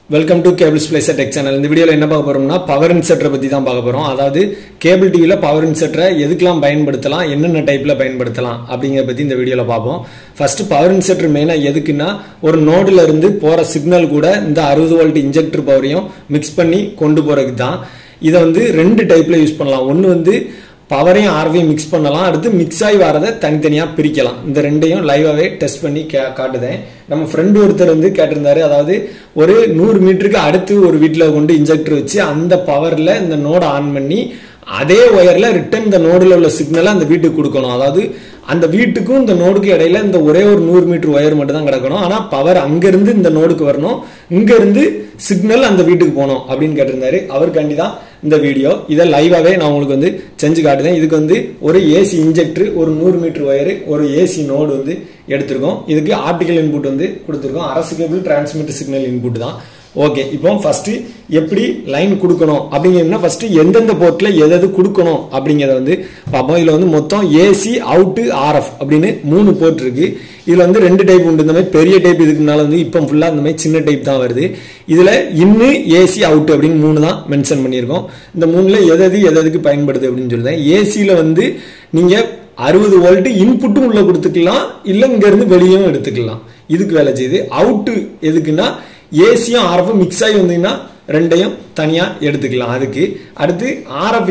Welcome to cable splicer tech channel. இந்த வீடியோவில் என்ன பார்க்க போறோம்னா பவர் இன்செர்ட்டரை பற்றி தான் பார்க்க போகிறோம். அதாவது கேபிள் டிவியில் பவர் இன்செர்ட்டரை எதுக்கெல்லாம் பயன்படுத்தலாம், என்னென்ன டைப்பில் பயன்படுத்தலாம் அப்படிங்கிறத பற்றி இந்த வீடியோவில் பார்ப்போம். ஃபர்ஸ்ட் பவர் இன்செர்ட்டர் மெயினாக எதுக்குன்னா ஒரு நோடில் இருந்து போகிற சிக்னல் கூட இந்த 60 வோல்ட் இன்ஜெக்டர் பவரையும் மிக்ஸ் பண்ணி கொண்டு போகிறதுக்கு தான். இதை ரெண்டு டைப்பில் யூஸ் பண்ணலாம். ஒன்று பவரையும் ஆர்வையும் மிக்ஸ் பண்ணலாம், அடுத்து மிக்ஸ் ஆகி வரதை தனித்தனியாக பிரிக்கலாம். இந்த ரெண்டையும் லைவாகவே டெஸ்ட் பண்ணி காட்டுதேன். நம்ம ஃப்ரெண்டு ஒருத்தர் கேட்டிருந்தாரு, அதாவது ஒரு 100 மீட்டருக்கு அடுத்து ஒரு வீட்டில் கொண்டு இன்ஜெக்டர் வச்சு அந்த பவரில் இந்த நோடை ஆன் பண்ணி அதே ஒயரில் ரிட்டன் இந்த நோடில் உள்ள சிக்னலை அந்த வீட்டுக்கு கொடுக்கணும். அதாவது அந்த வீட்டுக்கும் இந்த நோடுக்கு இடையில இந்த ஒரே ஒரு 100 மீட்டர் ஒயர் மட்டும் தான் கிடக்கணும். ஆனால் பவர் அங்கிருந்து இந்த நோடுக்கு வரணும், இங்கிருந்து சிக்னல் அந்த வீட்டுக்கு போகணும் அப்படின்னு கேட்டிருந்தாரு. அவருக்காண்டி தான் இந்த வீடியோ. இதை லைவாகவே நான் உங்களுக்கு செஞ்சு காட்டுதேன். இதுக்கு ஒரு ஏசி இன்ஜெக்டர், ஒரு 100 மீட்டர் ஒயர், ஒரு ஏசி நோடு எடுத்திருக்கோம். இதுக்கு ஆப்டிக்கல் இன்புட் கொடுத்துருக்கோம். அரசு கேபிள் டிரான்ஸ்மிட்டர் சிக்னல் இன்புட் தான். ஓகே, இப்போ ஃபர்ஸ்ட் எப்படி லைன் கொடுக்கணும் அப்படிங்கிறதுனா ஃபர்ஸ்ட் எந்தெந்த போர்ட்ல எது கொடுக்கணும் அப்படிங்கிறத பார்ப்போம். இதுல மொத்தம் ஏசி அவுட் ஆர்எஃப் அப்படின்னு 3 போர்ட் இருக்கு. இதுல 2 டைப் உண்டு. இந்த மாதிரி பெரிய டைப் இதுக்குனால இப்போ ஃபுல்லா இந்த மாதிரி சின்ன டைப் தான் வருது. இதுல இன்னு ஏசி அவுட் அப்படின்னு 3 தான் மென்ஷன் பண்ணியிருக்கோம். இந்த 3ல எதுக்கு பயன்படுது அப்படின்னு சொல்லுறேன். ஏசியில நீங்க 60 வோல்ட் இன்புட்டும் உள்ள கொடுத்துக்கலாம், இல்ல இங்க இருந்து வெளியும் எடுத்துக்கலாம். இதுக்கு வேலை செய்யுது. அவுட் எதுக்குன்னா ஏசியும் ஆர்எஃப் மிக்ஸ் ஆகி வந்தீங்கன்னா ரெண்டையும் தனியா எடுத்துக்கலாம். அதுக்கு அடுத்து ஆர்எஃப்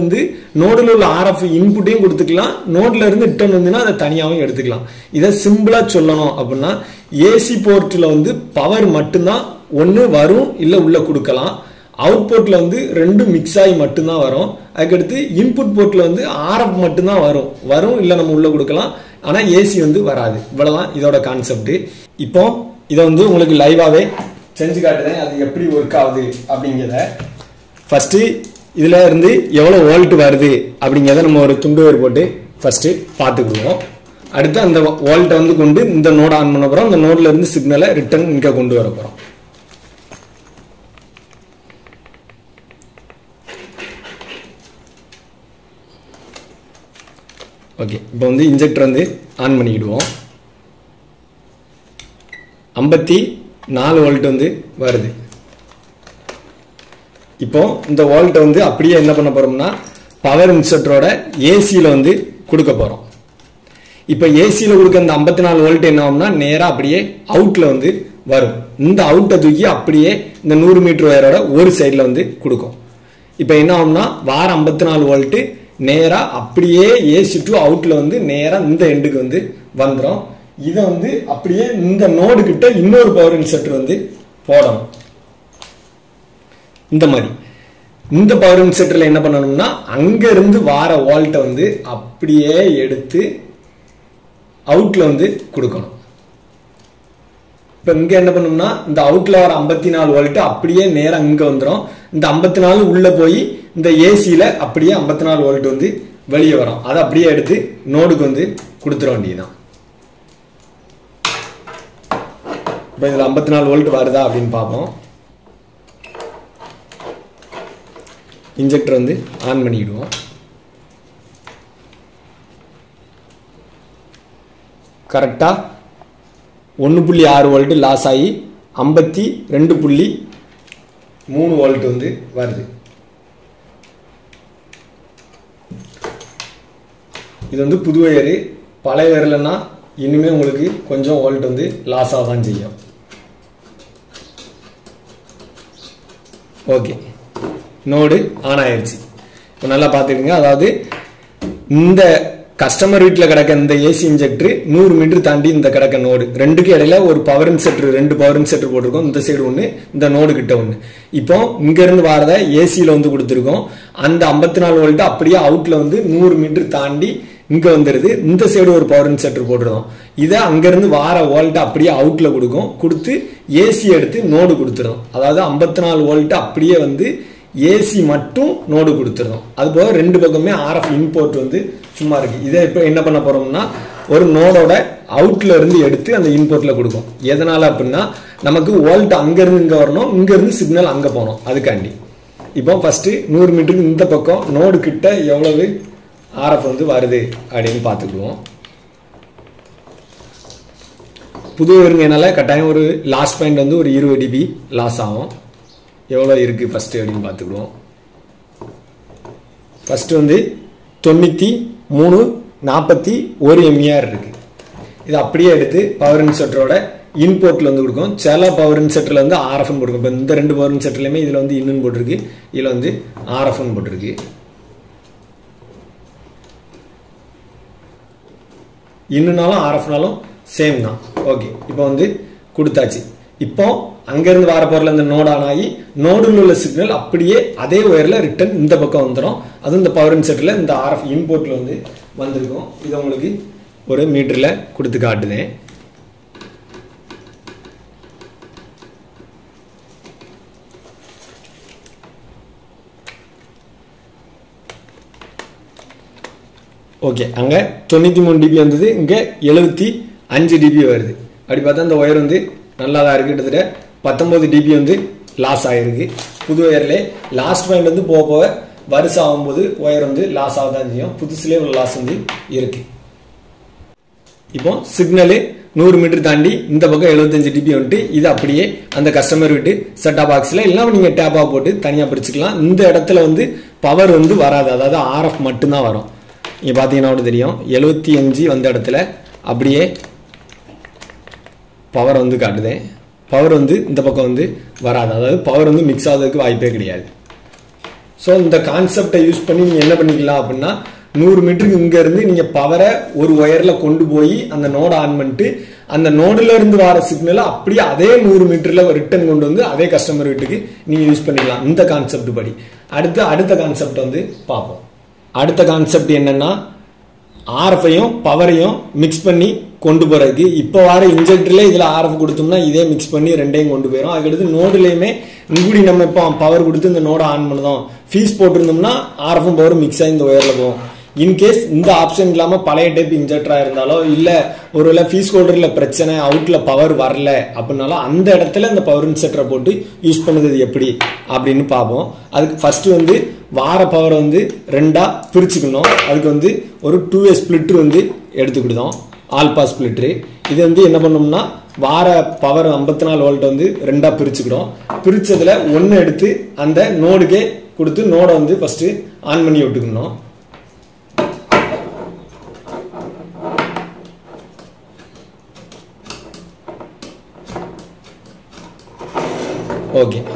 நோடில் உள்ள ஆர்எஃப் இன்புட்டையும் கொடுத்துக்கலாம், நோட்ல இருந்து ரிட்டர்ன் வந்தீங்கன்னா அதை தனியாகவும் எடுத்துக்கலாம். இதை சிம்பிளா சொல்லணும் அப்படின்னா ஏசி போர்ட்ல பவர் மட்டும்தான் ஒன்னு வரும், இல்ல உள்ள கொடுக்கலாம். அவுட் போர்ட்ல ரெண்டும் மிக்ஸ் ஆகி மட்டும்தான் வரும். அதுக்கடுத்து இன்புட் போர்ட்ல ஆர்எஃப் மட்டும்தான் வரும் இல்ல நம்ம உள்ள கொடுக்கலாம். ஆனா ஏசி வராது. இவ்வளவுதான் இதோட கான்செப்ட். இப்போ இதை உங்களுக்கு லைவாவே செஞ்சு காட்டுறேன், அது எப்படி ஒர்க் ஆகுது அப்படிங்கிறத. ஃபர்ஸ்ட் இதுல இருந்து எவ்வளவு வோல்ட் வருது அப்படிங்கிறத நம்ம ஒரு துண்டு வேறு போட்டு ஃபர்ஸ்ட் பார்த்துக்குவோம். அடுத்து அந்த வோல்ட்டை கொண்டு இந்த நோட ஆன் பண்ண போறோம். இந்த நோட்ல இருந்து சிக்னலை ரிட்டர்ன் இங்க கொண்டு வர போறோம். ஓகே, இப்போ இன்ஜெக்டர் ஆன் பண்ணிடுவோம். 54 வோல்ட் வருது. இப்போ இந்த வோல்ட் அப்படியே என்ன பண்ண போறோம்னா பவர் இன்செர்ட்டரோட ஏசியில கொடுக்க போறோம். இப்போ ஏசியில கொடுக்க இந்த 54 வோல்ட் என்ன ஆகும்னா நேரா அப்படியே அவுட்ல வரும். இந்த அவுட்டை தூக்கி அப்படியே இந்த 100 மீட்டர் ஒயரோட ஒரு சைட்ல கொடுக்கும். இப்போ என்ன ஆகும்னா வார 54 வோல்ட் நேரா அப்படியே ஏசி டு அவுட்ல நேரா இந்த எண்டுக்கு வந்துடும். இதை அப்படியே இந்த நோடு கிட்ட இன்னொரு பவர் இன்செர்ட்டர் போடணும். இந்த மாதிரி இந்த பவர் இன்செர்ட்டர்ல என்ன பண்ணணும்னா அங்க இருந்து வார வோல்ட்டை அப்படியே எடுத்து அவுட்ல கொடுக்கணும். இப்ப இங்க என்ன பண்ணணும்னா இந்த அவுட்ல வர 54 வோல்ட் அப்படியே நேரம் இங்க வந்துடும். இந்த 54 உள்ள போய் இந்த ஏசியில அப்படியே 54 வோல்ட் வெளியே வரும். அதை அப்படியே எடுத்து நோடுக்கு கொடுத்துட வேண்டியதுதான். இப்போ இதில் 54 வோல்ட் வருதா அப்படின்னு பார்ப்போம். இன்ஜெக்டர் ஆன் பண்ணிடுவோம். கரெக்டா 1.6 வோல்ட் லாஸ் ஆகி 52.3 வோல்ட் வருது. இது புது வயரு. பழைய வயர்லன்னா இனிமே உங்களுக்கு கொஞ்சம் வோல்ட் லாஸ் ஆகதான் செய்யும். ஓகே, நோடு ஆன் ஆயிடுச்சு. இப்போ நல்லா பார்த்துக்கோங்க. அதாவது இந்த கஸ்டமர் வீட்டில் கிடக்க இந்த ஏசி இன்ஜெக்டர் 100 மீட்டர் தாண்டி இந்த கிடக்க நோடு ரெண்டுக்கு இடையில ஒரு பவர் இன்செர்ட்டர், 2 பவர் இன்செர்ட்டர் போட்டிருக்கோம். இந்த சைடு ஒன்று, இந்த நோடு கிட்ட ஒன்று. இப்போ இங்க இருந்து வரத ஏசியில கொடுத்துருக்கோம். அந்த 54 வோல்ட் அப்படியே அவுட்ல 100 மீட்டர் தாண்டி இங்க வந்துருது. இந்த சைடு ஒரு பவர் இன்செர்ட்டர் போட்டுருந்தோம். இதை அங்கிருந்து வார வோல்ட் அப்படியே அவுட்ல கொடுத்து ஏசி எடுத்து நோடு கொடுத்துருந்தோம். அதாவது 54 வோல்ட் அப்படியே ஏசி மட்டும் நோடு கொடுத்துருந்தோம். அது போக 2 பக்கமே ஆர்எஃப் இன்போர்ட் சும்மா இருக்கு. இதை இப்போ என்ன பண்ண போறோம்னா ஒரு நோடோட அவுட்ல இருந்து எடுத்து அந்த இன்போர்ட்ல கொடுக்கும். எதனால அப்படின்னா நமக்கு வோல்ட் அங்க இருந்து இங்க வரணும், இங்க இருந்து சிக்னல் அங்க போகணும். அதுக்காண்டி இப்போ ஃபர்ஸ்ட் 100 மீட்டருக்கு இந்த பக்கம் நோடு கிட்ட எவ்வளவு ஆர்எஃப் வருது அப்படின்னு பார்த்துக்குவோம். புது ஒயருங்கனால கட்டாயம் ஒரு லாஸ்ட் பாயிண்ட் வந்து ஒரு 20 dB லாஸ் ஆகும். எவ்வளோ இருக்குது ஃபஸ்ட்டு அப்படின்னு பார்த்துக்கிடுவோம். ஃபஸ்ட்டு வந்து 9341 MER இருக்குது. இது அப்படியே எடுத்து பவர் இன்செர்ட்டரோட இன்போர்ட்டில் வந்து கொடுக்கும். சில பவர் இன்செர்ட்டரில் வந்து ஆர்எஃப்னு போட்டுருக்கும். இப்போ இந்த 2 பவர் இன்செர்ட்டர்லையுமே இதில் வந்து இன்னுன்னு போட்டிருக்கு, இதில் வந்து ஆர்எஃப்னு போட்டிருக்கு. இன்னுனாலும் ஆர்எஃப்னாலும் சேம் தான். ஓகே, இப்போ வந்து கொடுத்தாச்சு. இப்போ அங்கேருந்து வர போகிற இந்த நோட் ஆன் ஆகி நோடில் உள்ள சிக்னல் அப்படியே அதே ஒயரில் ரிட்டன் இந்த பக்கம் வந்துடும். அதுவும் இந்த பவர் இன்செர்ட்டில் இந்த ஆர்எஃப் இன்போர்ட்டில் வந்து வந்திருக்கும். இதை உங்களுக்கு ஒரு மீட்டரில் கொடுத்து காட்டுதேன். ஓகே, அங்கே 93 dB வந்தது, இங்கே 75 dB வருது. அப்படி பார்த்தா இந்த ஒயர் வந்து நல்லா தான் இருக்குது. கிட்டத்தட்ட 19 dB வந்து லாஸ் ஆகிருக்கு. புது ஒயர்லே லாஸ்ட் பாயிண்ட் வந்து போக போக வருஷம் ஆகும்போது ஒயர் வந்து லாஸ் ஆக தான் செய்யும். புதுசுலேயே ஒரு லாஸ் வந்து இருக்கு. இப்போ சிக்னலு 100 மீட்டர் தாண்டி இந்த பக்கம் 75 dB வந்துட்டு இது அப்படியே அந்த கஸ்டமர் விட்டு செட்டா பாக்ஸில் எல்லாம் நீங்கள் டேப்பாக போட்டு தனியாக பிரிச்சுக்கலாம். இந்த இடத்துல வந்து பவர் வந்து வராது, அதாவது ஆர்எஃப் மட்டும்தான் வரும். இங்கே பார்த்தீங்கன்னா தெரியும் 75 வந்த இடத்துல அப்படியே பவர் வந்து காட்டுதேன். பவர் வந்து இந்த பக்கம் வந்து வராது, அதாவது பவர் வந்து மிக்ஸ் ஆகிறதுக்கு வாய்ப்பே கிடையாது. ஸோ இந்த கான்செப்டை யூஸ் பண்ணி நீங்கள் என்ன பண்ணிக்கலாம் அப்படின்னா 100 மீட்டருக்கு இங்கேருந்து நீங்கள் பவரை ஒரு ஒயரில் கொண்டு போய் அந்த நோடை ஆன் பண்ணிட்டு அந்த நோடில் இருந்து வர சிக்னலை அப்படியே அதே 100 மீட்டரில் ரிட்டர்ன் கொண்டு வந்து அதே கஸ்டமர் வீட்டுக்கு நீங்கள் யூஸ் பண்ணிக்கலாம் இந்த கான்செப்ட் படி. அடுத்த கான்செப்ட் வந்து பார்ப்போம். அடுத்த கான்செப்ட் என்னன்னா ஆர்எஃப்ஐயும் பவரையும் மிக்ஸ் பண்ணி கொண்டு போறதுக்கு. இப்போ வர இன்ஜெக்டர்ல இதில் ஆர்எஃப் கொடுத்தோம்னா இதே மிக்ஸ் பண்ணி ரெண்டையும் கொண்டு போயிடும். அதுக்கடுத்து நோடுலையுமே இங்குடி நம்ம இப்போ பவர் கொடுத்து இந்த நோடை ஆன் பண்ணுதோம், ஃபீஸ் போட்டிருந்தோம்னா ஆர்எஃப்பும் பவரும் மிக்ஸ் ஆகி இந்த ஒயரில் போகும். இன்கேஸ் இந்த ஆப்ஷன் இல்லாமல் பழைய டைப் இன்ஜெக்டராக இருந்தாலோ இல்லை ஒருவேளை ஃபீஸ் ஹோல்டரில் பிரச்சனை அவுட்டில் பவர் வரல அப்படின்னாலும் அந்த இடத்துல இந்த பவர் இன்செக்டரை போட்டு யூஸ் பண்ணுறது எப்படி அப்படின்னு பார்ப்போம். அதுக்கு ஃபர்ஸ்ட் வந்து வார பவரை வந்து 2ஆ பிரிச்சுக்கணும். அதுக்கு வந்து ஒரு 2-வே ஸ்பிளிட்டர் வந்து எடுத்துக்கிட்டோம், ஆல்பா ஸ்பிளிட்டரு. இது வந்து என்ன பண்ணோம்னா வார பவர் 54 வோல்ட் வந்து 2ஆ பிரிச்சுக்கிறோம். பிரிச்சதுல 1 எடுத்து அந்த நோடுக்கே கொடுத்து நோடை வந்து ஃபர்ஸ்ட் ஆன் பண்ணி விட்டுக்கணும். ஓகே,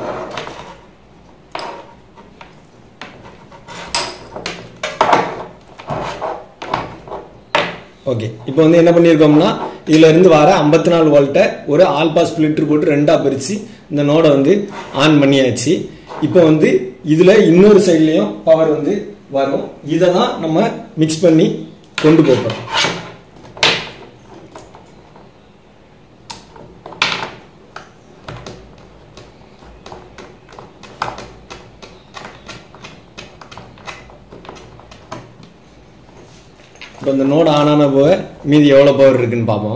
ஓகே இப்போ வந்து என்ன பண்ணியிருக்கோம்னா இதுல இருந்து வர 54 வோல்ட்டை ஒரு ஆல்பா ஸ்பிளிட்டர் போட்டு 2ஆ பிரிச்சு இந்த நோடை வந்து ஆன் பண்ணியாச்சு. இப்போ வந்து இதுல இன்னொரு சைட்லயும் பவர் வந்து வரும். இதை தான் நம்ம மிக்ஸ் பண்ணி கொண்டு போகிறோம். இப்போ இந்த நோடு ஆன் ஆன போக மீதி எவ்வளோ பவர் இருக்குன்னு பார்ப்போம்.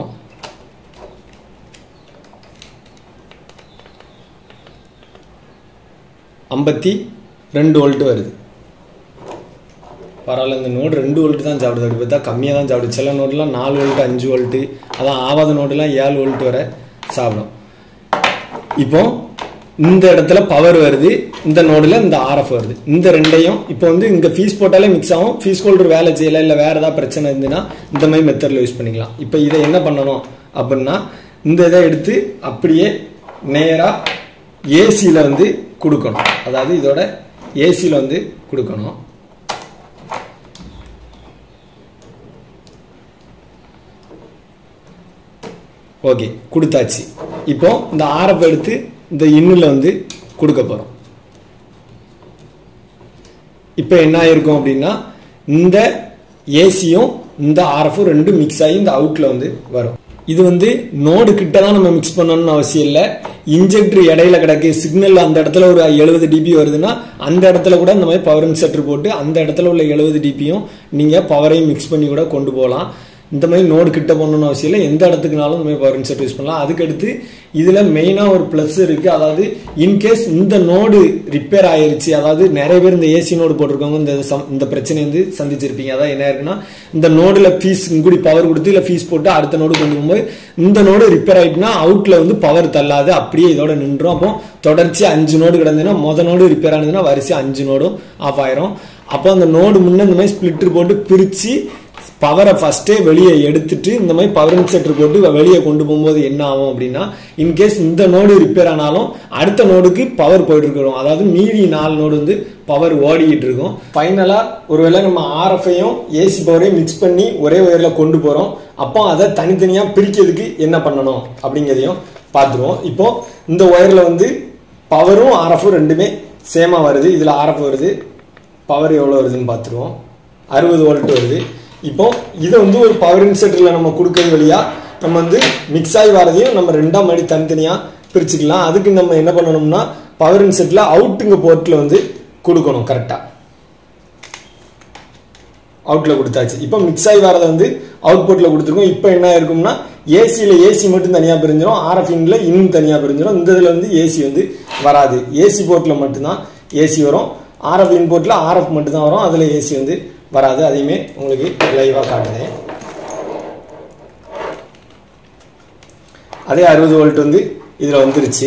ஐம்பத்தி 2 வோல்ட் வருது. பரவாயில்ல, இந்த நோடு 2 வோல்ட் தான் சாப்பிடுது. அப்படி பார்த்தா கம்மியாக தான் சாப்பிடுது. சில நோடுலாம் 4 வோல்ட் 5 வோல்ட்டு, அதான் ஆவாத நோடுலாம் 7 வோல்ட் வரை சாப்பிடும். இப்போ இந்த இடத்துல பவர் வருது, இந்த நோடில் இந்த ஆர்எஃப் வருது. இந்த ரெண்டையும் இப்போ வந்து இங்கே ஃபீஸ் போட்டாலே மிக்ஸ் ஆகும். ஃபீஸ் ஹோல்டர் வேலை செய்யலை இல்லை வேறு ஏதாவது பிரச்சனை இருந்துன்னா இந்த மாதிரி மெத்தடில் யூஸ் பண்ணிக்கலாம். இப்போ இதை என்ன பண்ணணும் அப்படின்னா இந்த இதை எடுத்து அப்படியே நேராக ஏசியில் வந்து கொடுக்கணும். அதாவது இதோட ஏசியில் வந்து கொடுக்கணும். ஓகே, கொடுத்தாச்சு. இப்போ இந்த ஆர்எஃப் எடுத்து இந்த இன்னுல வந்து கொடுக்க போறோம். இப்போ என்ன ஆயிருக்கும் அப்படின்னா இந்த ஏசியும் இந்த ஆர்எஃப்பும் ரெண்டும் மிக்ஸ் ஆகி இந்த அவுட்ல வந்து வரும். இது வந்து நோடு கிட்ட தான் நம்ம மிக்ஸ் பண்ணணும்னு அவசியம் இல்லை. இன்ஜெக்டர் இடையில கிடக்கு சிக்னல் அந்த இடத்துல ஒரு 70 dB வருதுன்னா அந்த இடத்துல கூட இந்த மாதிரி பவர் இன்செக்டர் போட்டு அந்த இடத்துல உள்ள 70 dBயும் நீங்க பவரையும் மிக்ஸ் பண்ணி கூட கொண்டு போகலாம். இந்த மாதிரி நோடு கிட்ட போகணும்னு அவசியம் இல்லை, எந்த இடத்துக்குனாலும் இந்த மாதிரி பவர் இன்செர்ட் யூஸ் பண்ணலாம். அதுக்கடுத்து இதில் மெயினாக ஒரு ப்ளஸ் இருக்குது. அதாவது இன்கேஸ் இந்த நோடு ரிப்பேர் ஆயிருச்சு, அதாவது நிறைய பேர் இந்த ஏசி நோடு போட்டிருக்கவங்க இந்த பிரச்சனை வந்து சந்திச்சிருப்பீங்க. அதாவது என்ன இருக்குன்னா, இந்த நோடில் ஃபீஸ் இங்குடி பவர் கொடுத்து இல்லை ஃபீஸ் போட்டு அடுத்த நோடு கொண்டு போகும்போது இந்த நோடு ரிப்பேர் ஆகிட்டுனா அவுட்டில் வந்து பவர் தள்ளாது, அப்படியே இதோட நின்றும். அப்போ தொடர்ச்சி 5 நோடு கிடந்துன்னா மொதல் நோடு ரிப்பேர் ஆனதுன்னா வரிசை 5 நோடும் ஆஃப் ஆயிரும். அப்போ அந்த நோடு முன்னே இந்த மாதிரி ஸ்பிளிட்டர் போட்டு பிரித்து பவரை ஃபர்ஸ்டே வெளியே எடுத்துட்டு இந்த மாதிரி பவர் இன்செர்டர் போட்டு வெளியே கொண்டு போகும்போது என்ன ஆகும் அப்படின்னா, இன்கேஸ் இந்த நோடு ரிப்பேர் ஆனாலும் அடுத்த நோடுக்கு பவர் போயிட்டு இருக்கிறோம். அதாவது மீதி 4 நோடு வந்து பவர் ஓடிக்கிட்டு இருக்கும். ஃபைனலா ஒருவேளை நம்ம ஆர்எஃப்ஐயும் ஏசி பவரையும் மிக்ஸ் பண்ணி ஒரே ஒயர்ல கொண்டு போறோம். அப்போ அதை தனித்தனியா பிரிக்கிறதுக்கு என்ன பண்ணணும் அப்படிங்கிறதையும் பார்த்துருவோம். இப்போ இந்த ஒயர்ல வந்து பவரும் ஆர்எஃப்பும் ரெண்டுமே சேமா வருது. இதுல ஆர்எஃப் வருது, பவர் எவ்வளவு வருதுன்னு பார்த்துருவோம். 60 வோல்ட் வருது. இப்போ இதை வந்து ஒரு பவர் இன்செர்டர்ல நம்ம கொடுக்கறது வழியா நம்ம வந்து மிக்ஸ் ஆகி வரதையும் நம்ம 2ஆம் அடி தனித்தனியா பிரிச்சுக்கலாம். அதுக்கு நம்ம என்ன பண்ணணும்னா, பவர் இன்செர்ட்ல அவுட்டுங்க போர்ட்ல வந்து கொடுக்கணும். கரெக்டா அவுட்ல கொடுத்தாச்சு. இப்போ மிக்ஸ் ஆகி வரதை வந்து அவுட் போர்ட்ல கொடுத்துருக்கோம். இப்போ என்ன இருக்கும்னா, ஏசியில ஏசி மட்டும் தனியா பிரிஞ்சிடும், ஆர்எஃப் இன்ல இன்னும் தனியா பிரிஞ்சிடும். இந்த இதுல வந்து ஏசி வந்து வராது. ஏசி போர்ட்ல மட்டும்தான் ஏசி வரும், ஆர்எஃப் இன் போர்ட்ல ஆர்எஃப் மட்டும் தான் வரும், அதுல ஏசி வந்து வராது. அதையுமே உங்களுக்கு லைவா காட்டுறேன். அதே 60 வோல்ட் வந்து இதுல வந்துருச்சு.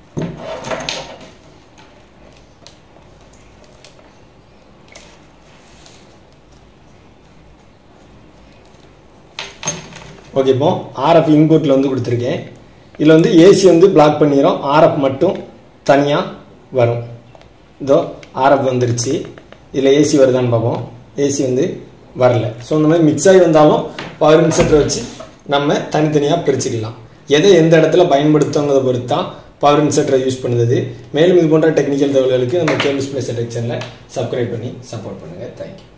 ஓகே, இப்போ ஆர்எஃப் இன்புட்ல வந்து கொடுத்துருக்கேன். இதுல வந்து ஏசி வந்து பிளாக் பண்ணிடும், ஆர்எஃப் மட்டும் தனியா வரும். இதோ ஆர்எஃப் வந்துருச்சு. இதுல ஏசி வருதான்னு பார்ப்போம். ஏசி வந்து வரல. ஸோ இந்த மாதிரி மிக்ஸ் ஆகி வந்தாலும் பவர் இன்செர்டரை வச்சு நம்ம தனித்தனியாக பிரிச்சுக்கலாம். எதை எந்த இடத்துல பயன்படுத்துங்கிறத பொறுத்து தான் பவர் இன்செர்டரை யூஸ் பண்ணுது. மேலும் இது போன்ற டெக்னிக்கல் தகவல்களுக்கு நம்ம கேபிள்ஸ் பிளஸ் டெக் சேனலை சப்ஸ்கிரைப் பண்ணி சப்போர்ட் பண்ணுங்கள். தேங்க்யூ.